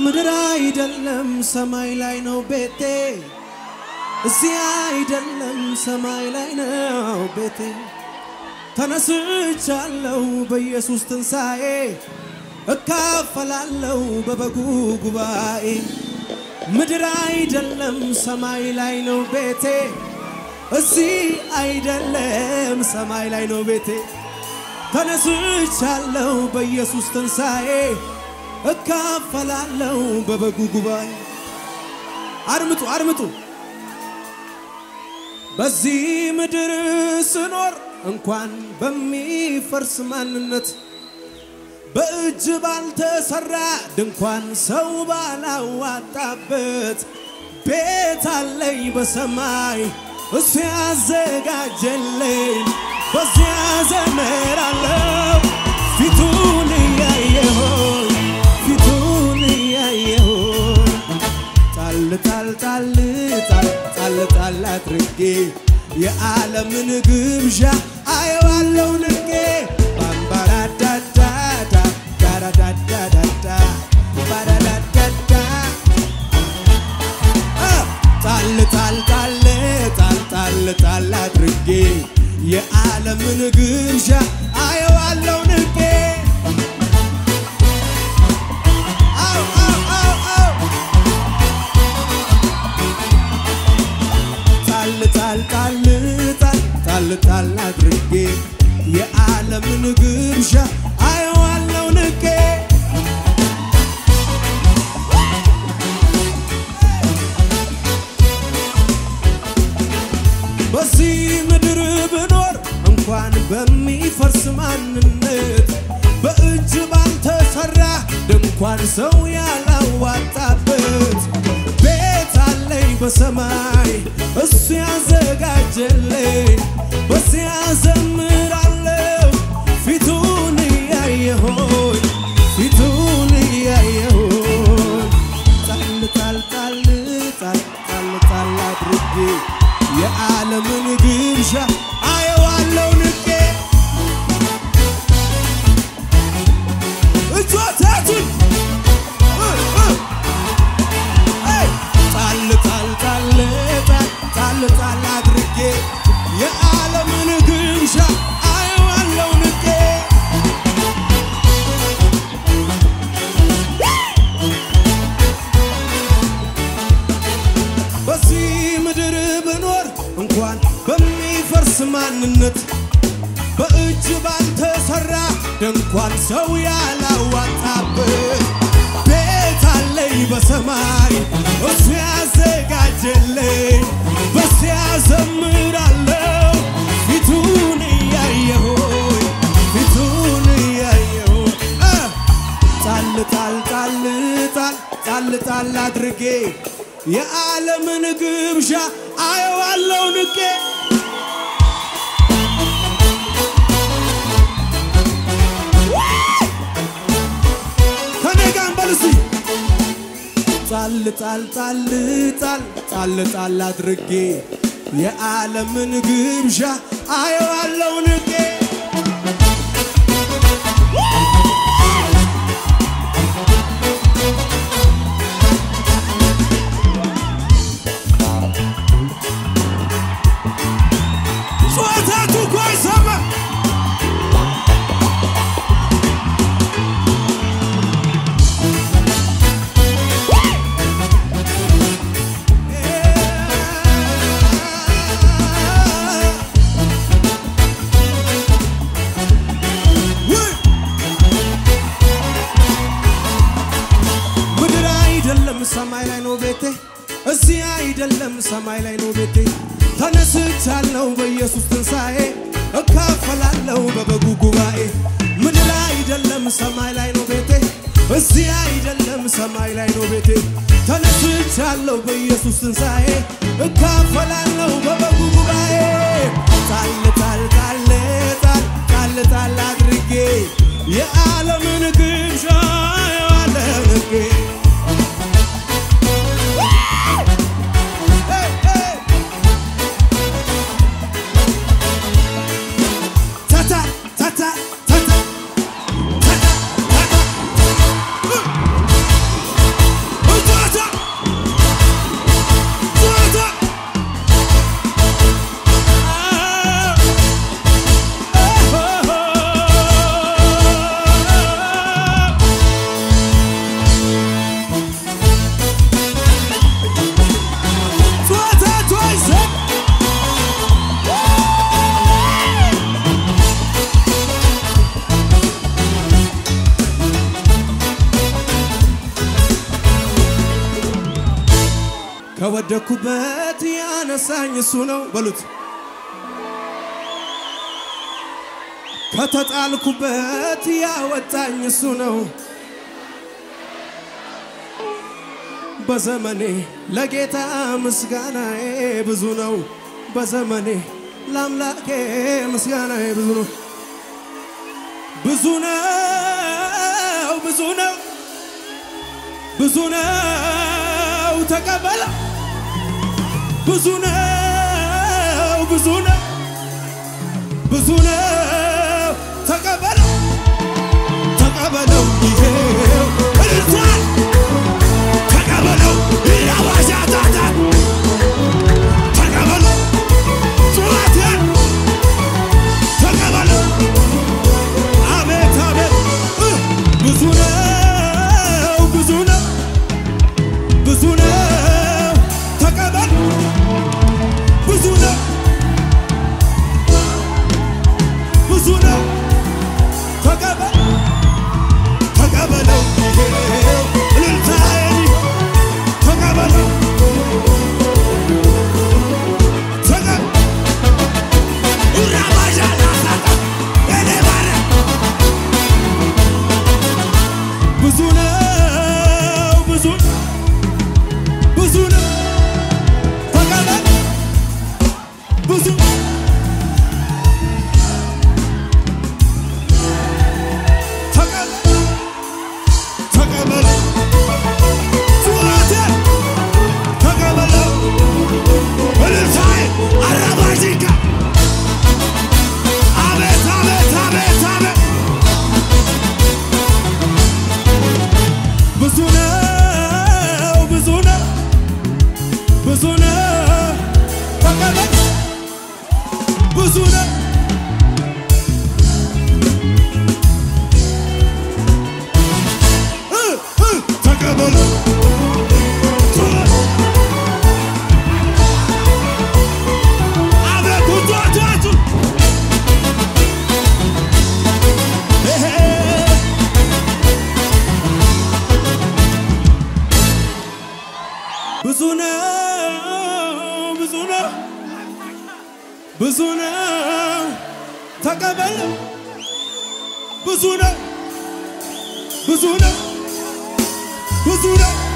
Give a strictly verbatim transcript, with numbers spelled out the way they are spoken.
ምድር አይደለም ሰማይ ላይ ነው ቤቴ እዚህ አይደለም ሰማይ ላይ ነው ቤቴ ተነስቻለሁ በኢየሱስ ትንሣኤ እካፈላለሁ በበጉ ጉባኤ ምድር አይደለም ሰማይ ላይ ነው ቤቴ እዚህ አይደለም ሰማይ ላይ ነው ቤቴ ተነስቻለሁ በኢየሱስ ትንሣኤ እካፈላለሁ በበጉ ጉባኤ አርምጡ አርምጡ በዚህ ምድር ስኖር እንኳን በሚፈርስ ማንነት በእጅ ባልተሰራ ድንኳን ሰው ባላዋጣበት ቤት አለኝ በሰማይ እሱ ያዘጋጀልኝ በዚያ ዘመራለሁ ፊቱን ያየሁ ፊቱን ያየሁ ጣል ጣል ጣል ጣል ጣል ጣል አድርጌ የዓለምን ግብዣ አየዋለሁ ንቄ ባምባራዳዳ ዳራዳዳዳዳ ባራዳዳዳ ጣል ጣል ጣል ጣል ጣል ጣል አድርጌ የዓለምን ግብዣ አየዋለሁ ንቄ አው አው አው አው ጣል ጣል ጣል ጣል ጣል ጣል አድርጌ የዓለምን ግብዣ አየዋለሁ ንቄ በዚህ ምድር ብኖር እንኳን በሚፈርስ ማንነት በእጅ ባልተሰራ ድንኳን ሰው ያላዋጣበት ቤት አለኝ በሰማይ እሱ ያዘጋጀልኝ በዚያ ዘምራለሁ ፊቱን ያየሁ ፊቱን ያየሁ ጣል ጣል ጣል ጣል ጣል ጣል አድርጌ የዓለምን ግብዣ አየዋለሁ ንቄ እጆቻችሁን ጣል ጣል ጣል ጣል ጣል ጣል አድርጌ የዓለምን ግብዣ አየዋለሁ ንቄ በዚህ ምድር ብኖር እንኳን በሚፈርስ ማንነት በእጅ ባልተሰራ ድንኳን ሰው ያላዋጣበት ቤት አለኝ በሰማይ እሱ ያዘጋጀልኝ በዚያ ዘምራለሁ ፊቱን ያየሁ ፊቱን ያየሁ ጣል ጣል ጣል ጣል ጣል ጣል አድርጌ የዓለምን ግብዣ አየዋለሁ ንቄ ከነጋም በልሲ ጣል ጣል ጣል ጣል ጣል ጣል አድርጌ የዓለምን ግብዣ አየዋለሁ ንቄ ጾታቱ ኮይሰማ ምድር አይደለም ሰማይ ላይ ነው ቤቴ እዚህ አይደለም ሰማይ ላይ ነው ቤቴ ተነስቻለሁ በኢየሱስ ትንሣኤ እካፈላለሁ በበጉ ጉባኤ ምድር አይደለም ሰማይ ላይ ነው ቤቴ እዚህ አይደለም ሰማይ ላይ ነው ቤቴ ተነስቻለሁ በኢየሱስ ትንሣኤ እካፈላለሁ በበጉ ጉባኤ ጣል ጣል ጣል ጣል ጣል ጣል አድርጌ የዓለምን ግብዣ አየዋለሁ ንቄ ከወደኩበት ያነሳኝ እሱ ነው በሉት ከተጣልኩበት ያወጣኝ እሱ ነው በዘመኔ ለጌታ ምስጋናዬ ብዙ ነው በዘመኔ ለአምላኬ ምስጋናዬ ብዙ ነው ብዙ ነው ብዙ ነው ብዙ ነው ተቀበለ ብዙ ነው ብዙ ነው ብዙ ነው ተቀበለ ተቀበለው ይሄው እልልታ ተቀበለው ያዋሻታታ ተቀበለው ጩኸት ተቀበለው አሜን አሜን ብዙ ነው ብዙ ነው ብዙ ነው ተቀበል ብዙ ነው ብዙ ነው ተቀበል ተቀበለው እልልታዬ ተቀበለው ተቀበል ኡራባጃናታ ኤሌባራ ብዙ ነው ብዙ ብዙ ነው ተቀበል ብዙ ብዙ ነው ተቀበል ብዙ ነው ብዙ ነው ብዙ ነው